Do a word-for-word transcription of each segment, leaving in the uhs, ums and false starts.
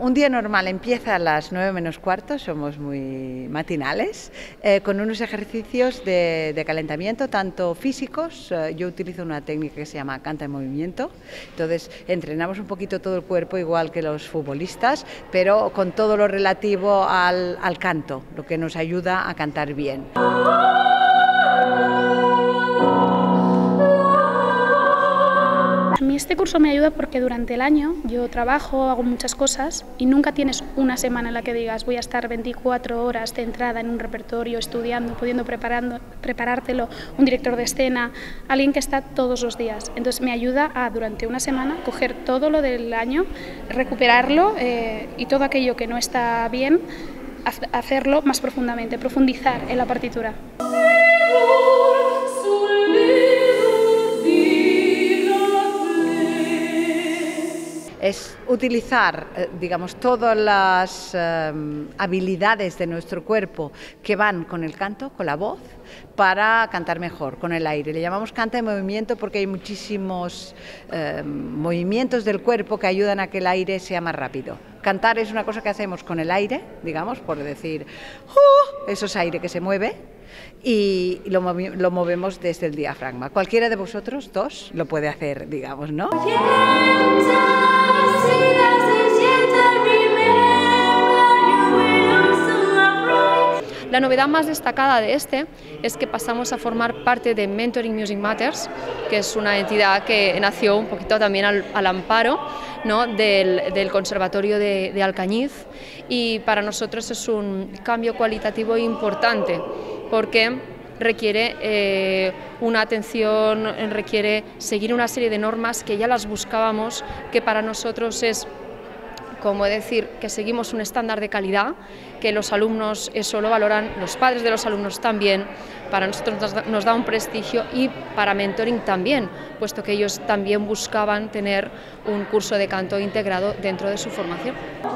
un día normal empieza a las nueve menos cuarto, somos muy matinales, eh, con unos ejercicios de, de calentamiento, tanto físicos, eh, yo utilizo una técnica que se llama canta en movimiento, entonces entrenamos un poquito todo el cuerpo igual que los futbolistas, pero con todo lo relativo al, al canto, lo que nos ayuda a cantar bien. A mí este curso me ayuda porque durante el año yo trabajo, hago muchas cosas y nunca tienes una semana en la que digas voy a estar veinticuatro horas centrada en un repertorio, estudiando, pudiendo preparando, preparártelo, un director de escena, alguien que está todos los días. Entonces me ayuda a durante una semana coger todo lo del año, recuperarlo eh, y todo aquello que no está bien, hacerlo más profundamente, profundizar en la partitura. Es utilizar, digamos, todas las eh, habilidades de nuestro cuerpo que van con el canto, con la voz, para cantar mejor, con el aire. Le llamamos canta en movimiento porque hay muchísimos eh, movimientos del cuerpo que ayudan a que el aire sea más rápido. Cantar es una cosa que hacemos con el aire, digamos, por decir, ¡uh! Eso es aire que se mueve, y lo, movi lo movemos desde el diafragma. Cualquiera de vosotros dos lo puede hacer, digamos, ¿no? La novedad más destacada de este es que pasamos a formar parte de Mentoring Music Matters, que es una entidad que nació un poquito también al, al amparo, ¿no?, del, del Conservatorio de, de Alcañiz, y para nosotros es un cambio cualitativo importante porque requiere eh, una atención, requiere seguir una serie de normas que ya las buscábamos, que para nosotros es como decir que seguimos un estándar de calidad, que los alumnos eso lo valoran, los padres de los alumnos también, para nosotros nos da, nos da un prestigio, y para Mentoring también, puesto que ellos también buscaban tener un curso de canto integrado dentro de su formación.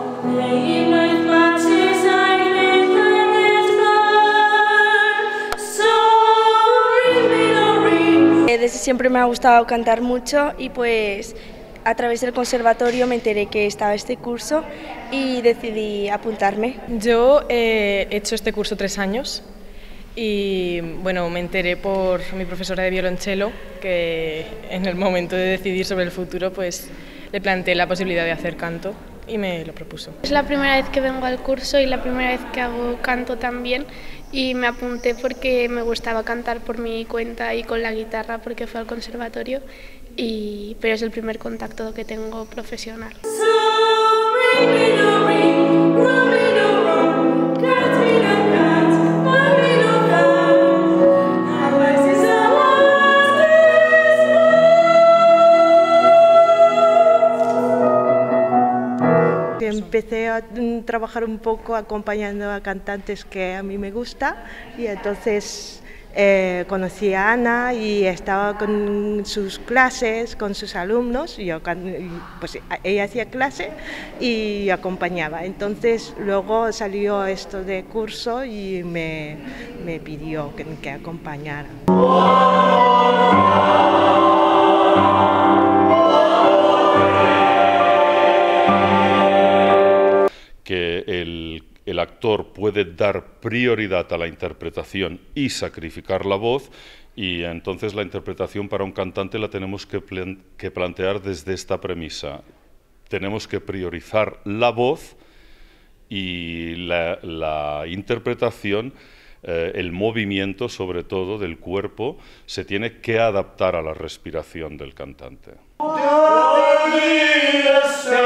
Desde siempre me ha gustado cantar mucho y pues a través del conservatorio me enteré que estaba este curso y decidí apuntarme. Yo eh, he hecho este curso tres años y bueno, me enteré por mi profesora de violonchelo que en el momento de decidir sobre el futuro pues le planteé la posibilidad de hacer canto y me lo propuso. Es la primera vez que vengo al curso y la primera vez que hago canto también, y me apunté porque me gustaba cantar por mi cuenta y con la guitarra porque fue al conservatorio, y, pero es el primer contacto que tengo profesional. Empecé a trabajar un poco acompañando a cantantes que a mí me gusta, y entonces eh, conocí a Ana y estaba con sus clases, con sus alumnos, y yo, pues ella hacía clase y acompañaba. Entonces luego salió esto de curso y me, me pidió que, que acompañara. Que el, el actor puede dar prioridad a la interpretación y sacrificar la voz, y entonces la interpretación para un cantante la tenemos que, plan, que plantear desde esta premisa. Tenemos que priorizar la voz, y la, la interpretación, eh, el movimiento sobre todo del cuerpo, se tiene que adaptar a la respiración del cantante.